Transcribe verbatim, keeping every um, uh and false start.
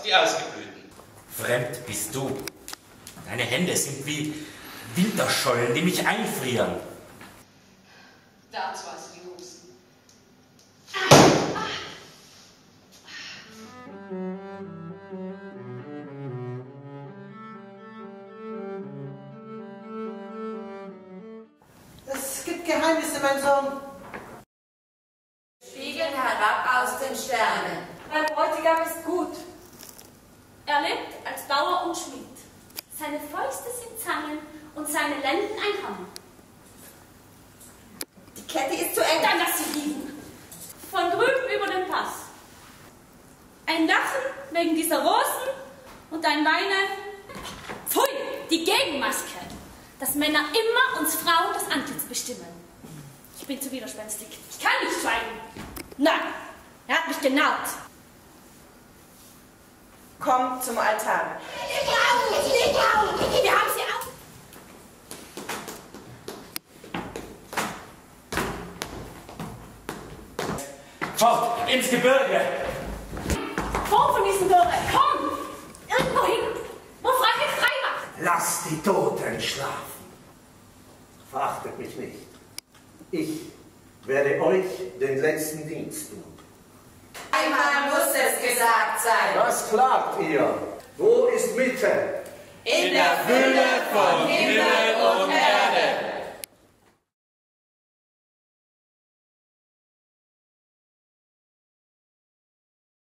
die Ausgeblühten. Fremd bist du. Deine Hände sind wie Winterschollen, die mich einfrieren. Dazu hast du die Hosen. Es gibt Geheimnisse, mein Sohn. Spiegeln herab aus den Sternen. Mein Bräutigam ist gut. Er lebt als Bauer und Schmied. Seine Fäuste sind Zangen und seine Lenden ein Hammer. Die Kette ist zu eng. Dann lass sie liegen. Von drüben über den Pass. Ein Lachen wegen dieser Rosen und ein Weinen. Pfui, die Gegenmaske. Dass Männer immer uns Frauen das Antlitz bestimmen. Ich bin zu widerspenstig. Ich kann nicht schweigen. Nein, er hat mich genaut. Komm zum Altar. Die Braut! Die Braut! Wir haben sie auch! Fort, ins Gebirge! Fort von diesem Tore! Komm! Irgendwo hin! Wo Freiheit frei macht! Lasst die Toten schlafen. Verachtet mich nicht. Ich werde euch den letzten Dienst tun. Einmal muss es gesagt sein. Was klagt ihr? Wo ist Mitte? In der Fülle von Himmel